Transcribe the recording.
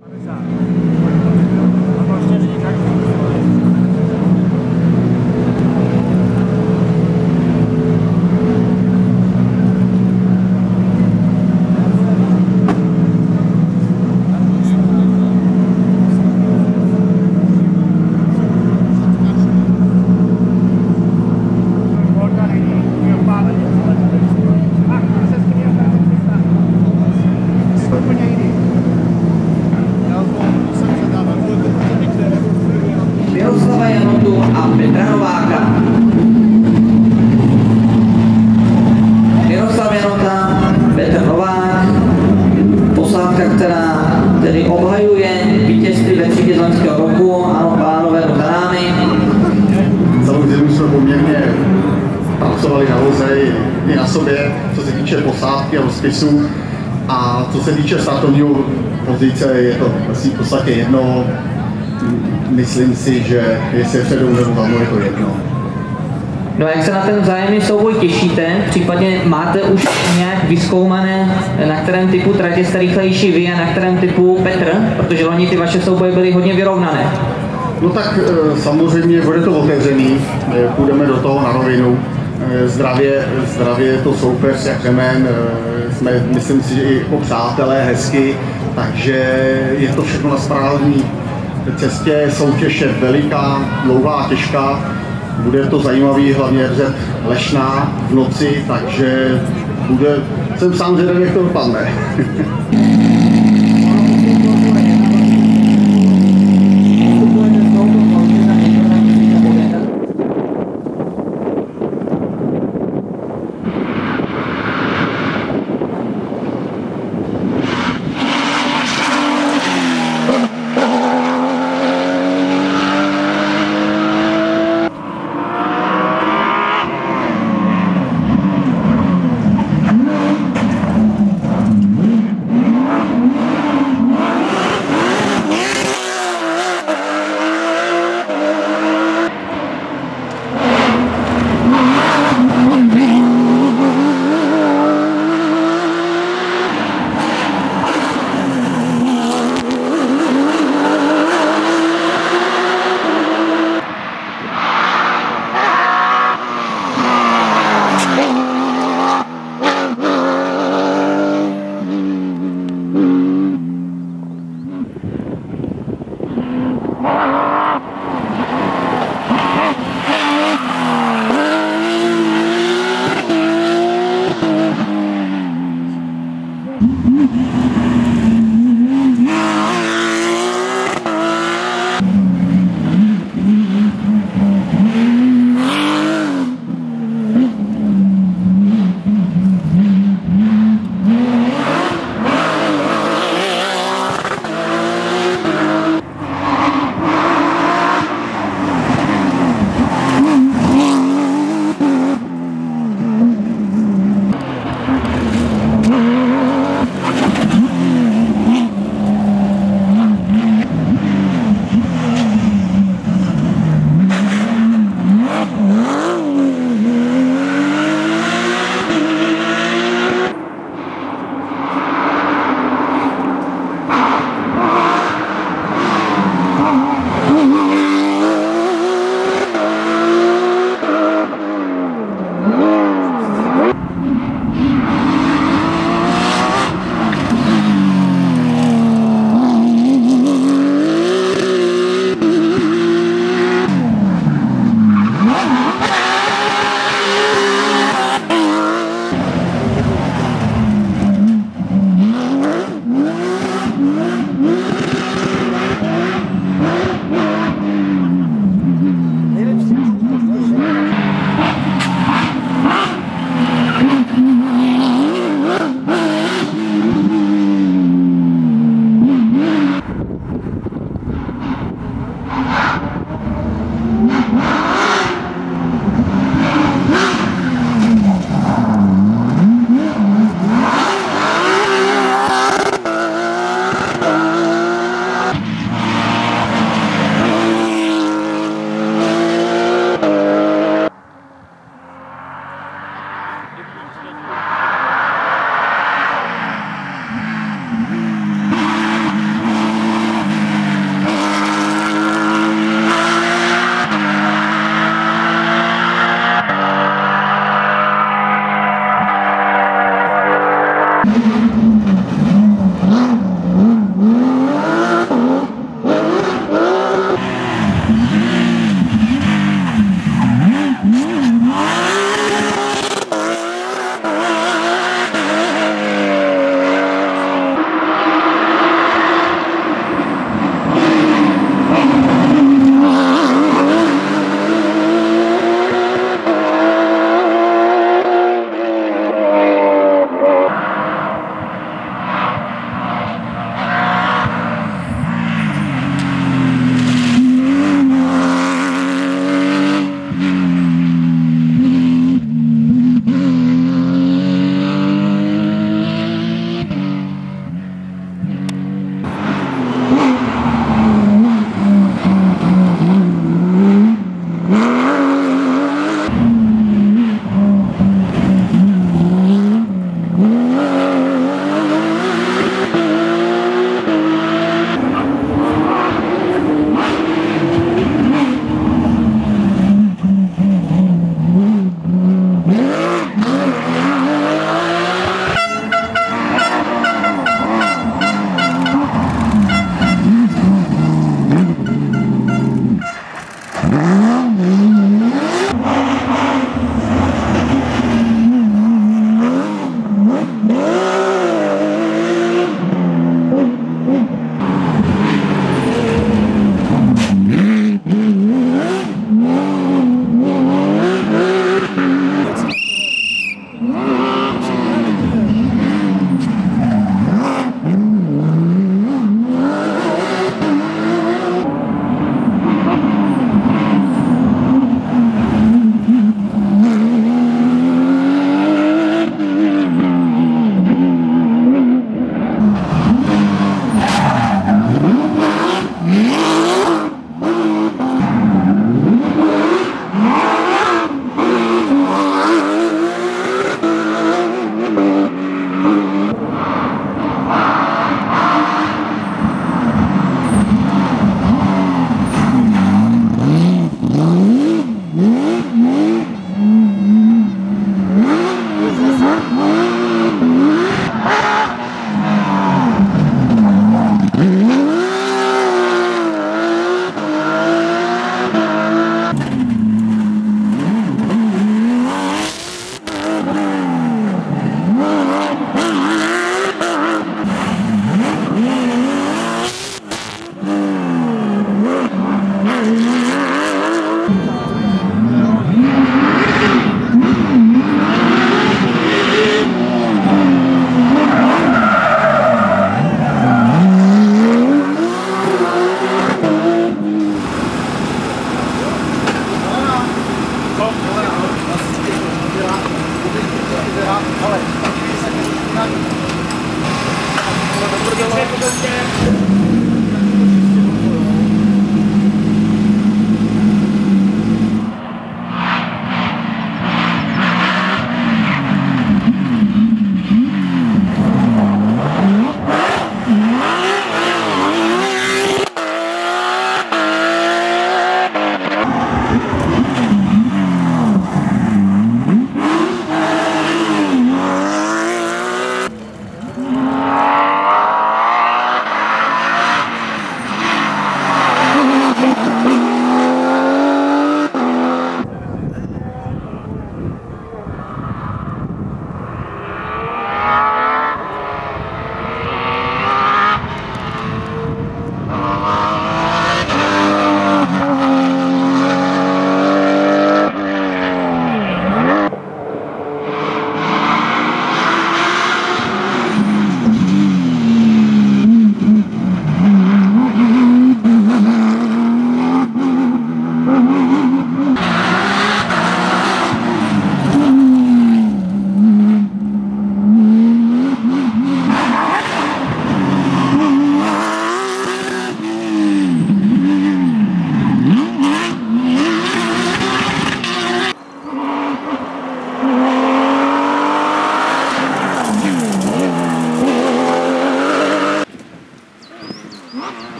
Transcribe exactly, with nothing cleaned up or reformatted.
Miroslava Janotu a Petra Nováka. Miroslav Janota, Petr Novák, posádka, která tedy obhajuje vítězství ve třídě z loňského roku. Ano, pánové, za námi. Celou zimu jsme poměrně pracovali na voze i na sobě, co se týče posádky a rozpisu. A co se týče startovního pozice, je to asi v podstatě jedno. Myslím si, že jestli je předou nebo tam je to jedno. No a jak se na ten vzájemný souboj těšíte? Případně máte už nějak vyzkoumané, na kterém typu tratě jste rychlejší vy a na kterém typu Petr? Protože loni ty vaše souboje byly hodně vyrovnané. No tak samozřejmě bude to otevřený, půjdeme do toho na rovinu. Zdravě, zdravě je to soupeř, jak řemen, jsme, myslím si, že i jako přátelé, hezky, takže je to všechno na správné cestě. Soutěž je veliká, dlouhá a těžká, bude to zajímavý, hlavně řet Lešná v noci, takže bude, jsem sám zvědavý, jak to dopadne.